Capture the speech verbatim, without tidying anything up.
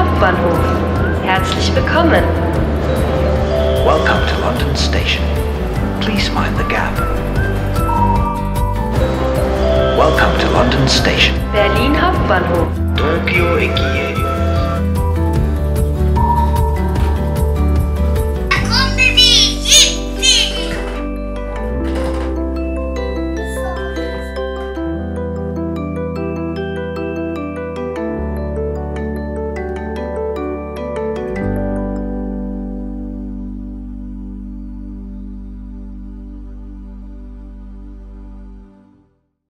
Hauptbahnhof. Herzlich willkommen. Welcome to London Station. Please mind the gap. Welcome to London Station. Berlin Hauptbahnhof. Tokyo Eki.